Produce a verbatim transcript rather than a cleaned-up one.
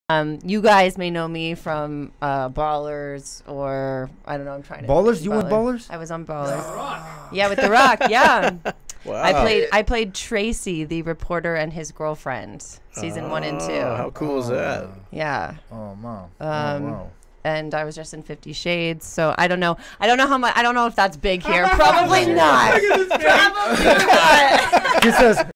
Um, you guys may know me from uh, Ballers, or I don't know. I'm trying to. Ballers? You were Ballers? I was on Ballers. Yeah, with The Rock. Yeah. Wow. I played. I played Tracy, the reporter, and his girlfriend, season oh, one and two. How cool is that? Yeah. Oh, mom. Um, oh, wow. And I was just in Fifty Shades, so I don't know. I don't know how much. I don't know if that's big here. Probably not. Probably not. He says,